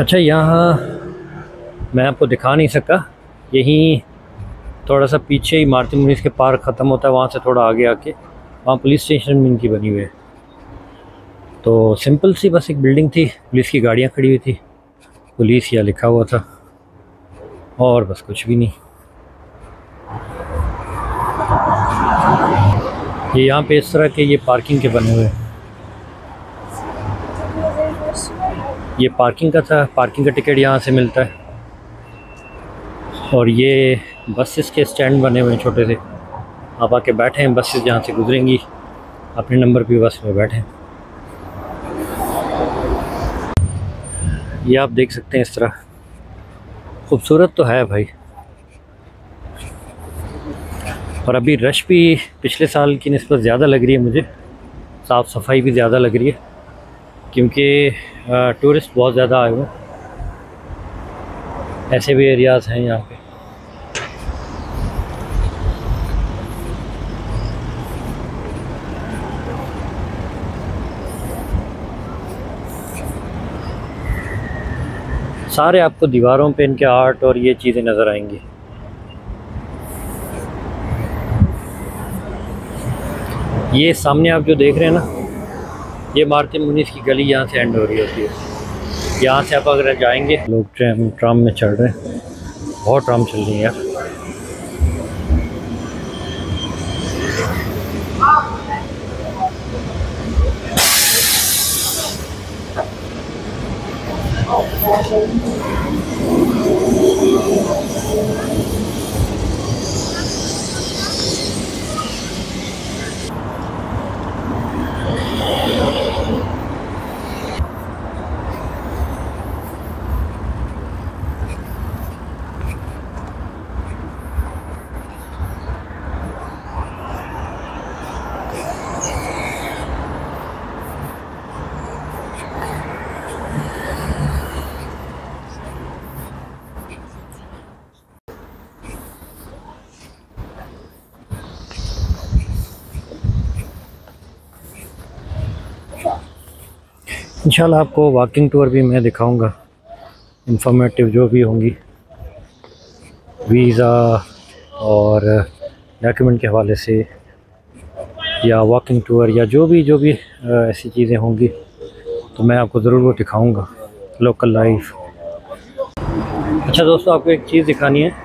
अच्छा, यहाँ मैं आपको दिखा नहीं सका, यहीं थोड़ा सा पीछे ही मारुति मुनीस के पार्क ख़त्म होता है, वहाँ से थोड़ा आगे आके वहाँ पुलिस स्टेशन भी इनकी बनी हुई है। तो सिंपल सी बस एक बिल्डिंग थी, पुलिस की गाड़ियाँ खड़ी हुई थी, पुलिस या लिखा हुआ था, और बस कुछ भी नहीं। ये यहाँ पे इस तरह के ये पार्किंग के बने हुए हैं। ये पार्किंग का था, पार्किंग का टिकट यहाँ से मिलता है। और ये बसेस के स्टैंड बने हुए हैं छोटे से, आप आके बैठे हैं, बसेस जहाँ से गुजरेंगी अपने नंबर पे बस में बैठें। ये आप देख सकते हैं इस तरह, खूबसूरत तो है भाई। और अभी रश भी पिछले साल की निस्बत ज़्यादा लग रही है मुझे, साफ़ सफाई भी ज़्यादा लग रही है, क्योंकि टूरिस्ट बहुत ज़्यादा आए हुए हैं। ऐसे भी एरियाज़ हैं यहाँ पे। सारे आपको दीवारों पे इनके आर्ट और ये चीज़ें नज़र आएंगी। ये सामने आप जो देख रहे हैं ना, ये मारुति मुनीस की गली यहाँ से एंड हो रही होती है। यहाँ से आप अगर जाएंगे, लोग ट्राम में चढ़ रहे हैं, बहुत ट्राम चल रही है यार। इंशाल्लाह आपको वॉकिंग टूर भी मैं दिखाऊंगा, इंफॉर्मेटिव जो भी होंगी, वीज़ा और डॉक्यूमेंट के हवाले से, या वॉकिंग टूर, या जो भी ऐसी चीज़ें होंगी तो मैं आपको ज़रूर वो दिखाऊंगा, लोकल लाइफ। अच्छा दोस्तों, आपको एक चीज़ दिखानी है।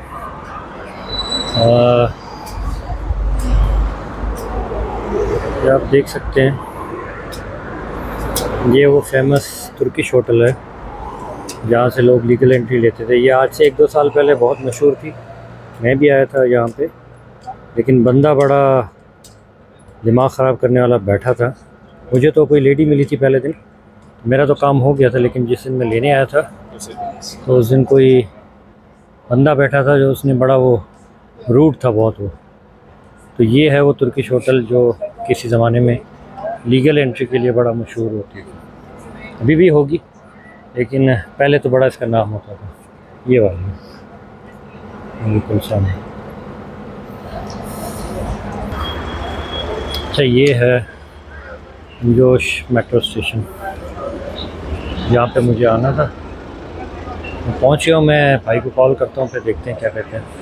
ये आप देख सकते हैं, ये वो फेमस तुर्किश होटल है जहाँ से लोग लीगल एंट्री लेते थे। ये आज से 1-2 साल पहले बहुत मशहूर थी, मैं भी आया था यहाँ पे, लेकिन बंदा बड़ा दिमाग ख़राब करने वाला बैठा था। मुझे तो कोई लेडी मिली थी पहले दिन, मेरा तो काम हो गया था, लेकिन जिस दिन मैं लेने आया था तो उस दिन कोई बंदा बैठा था जो उसने बड़ा वो रूड था बहुत वो। तो ये है वो तुर्किश होटल जो किसी ज़माने में लीगल एंट्री के लिए बड़ा मशहूर होती थी, अभी भी होगी, लेकिन पहले तो बड़ा इसका नाम होता था। ये वाली बिल्कुल सामने। अच्छा, ये है जोश मेट्रो स्टेशन, यहाँ पे मुझे आना था। मैं पहुँच गया हूँ, मैं भाई को कॉल करता हूँ, फिर देखते हैं क्या कहते हैं।